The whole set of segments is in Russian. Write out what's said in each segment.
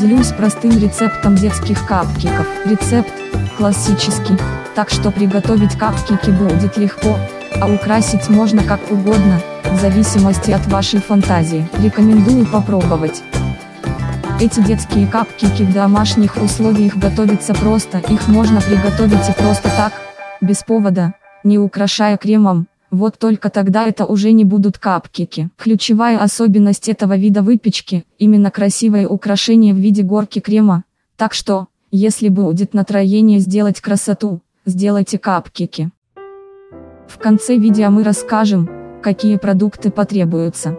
Поделюсь простым рецептом детских капкеков. Рецепт классический, так что приготовить капкеки будет легко, а украсить можно как угодно, в зависимости от вашей фантазии. Рекомендую попробовать. Эти детские капкеки в домашних условиях готовятся просто, их можно приготовить и просто так, без повода, не украшая кремом, вот только тогда это уже не будут капкеки. Ключевая особенность этого вида выпечки – именно красивое украшение в виде горки крема, так что, если будет настроение сделать красоту, сделайте капкеки. В конце видео мы расскажем, какие продукты потребуются.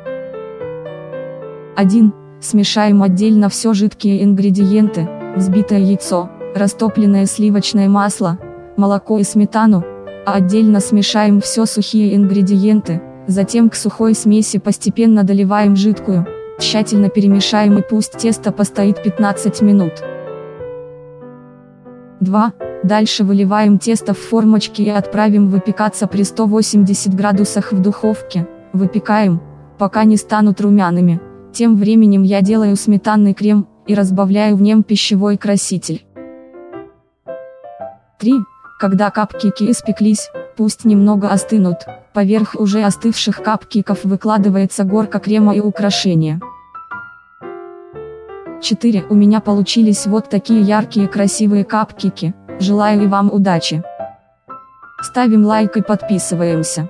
1. Смешаем отдельно все жидкие ингредиенты, взбитое яйцо, растопленное сливочное масло, молоко и сметану, а отдельно смешаем все сухие ингредиенты, затем к сухой смеси постепенно доливаем жидкую, тщательно перемешаем и пусть тесто постоит 15 минут. 2. Дальше выливаем тесто в формочки и отправим выпекаться при 180 градусах в духовке, выпекаем, пока не станут румяными. Тем временем я делаю сметанный крем, и разбавляю в нем пищевой краситель. 3. Когда капкеки испеклись, пусть немного остынут, поверх уже остывших капкеков выкладывается горка крема и украшения. 4. У меня получились вот такие яркие красивые капкеки, желаю и вам удачи. Ставим лайк и подписываемся.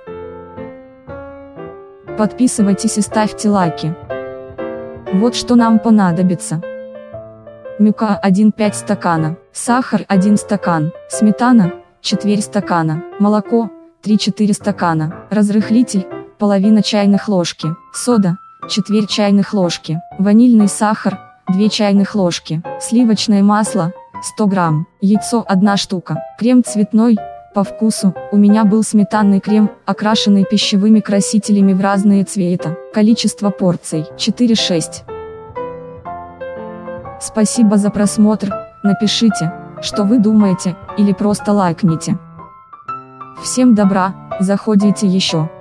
Подписывайтесь и ставьте лайки. Вот что нам понадобится. Мука 1,5 стакана, сахар 1 стакан, сметана 1/4 стакана, молоко 3-4 стакана, разрыхлитель половина чайных ложки, сода 1/4 чайных ложки, ванильный сахар 2 чайных ложки, сливочное масло 100 грамм, яйцо 1 штука, крем цветной, по вкусу, у меня был сметанный крем, окрашенный пищевыми красителями в разные цвета, количество порций 4-6. Спасибо за просмотр, напишите, что вы думаете, или просто лайкните. Всем добра, заходите еще.